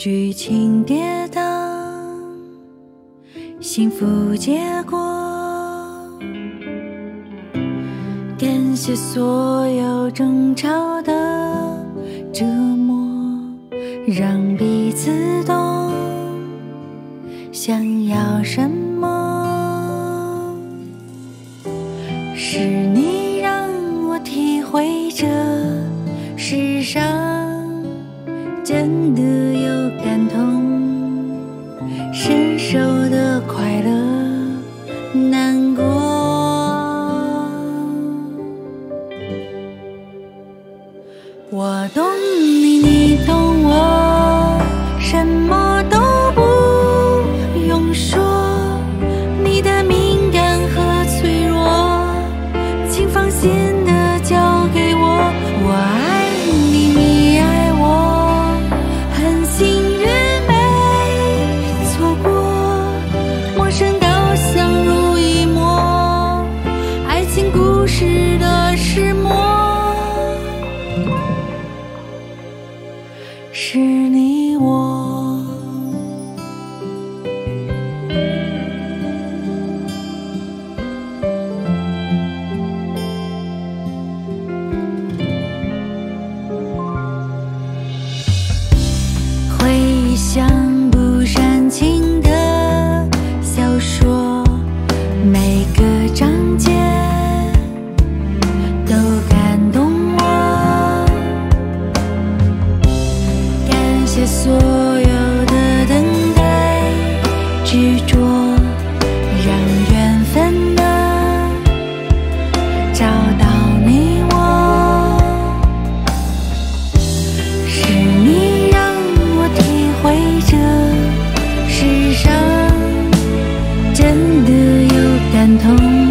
剧情跌宕，幸福结果。感谢所有争吵的折磨，让彼此懂想要什么。是你让我体会这世上真的有感同身受的快乐难过。我懂你，你懂我，什么都不用说，你的敏感和脆弱请放心地交给我。我爱你，你爱我，很幸运没错过，陌生到相濡以沫，爱情故事的始末。是你我，回忆像部煽情的小说，每个章节都感动我。感谢所有的等待执着，让缘分能找到你我。是你让我体会这世上真的有感同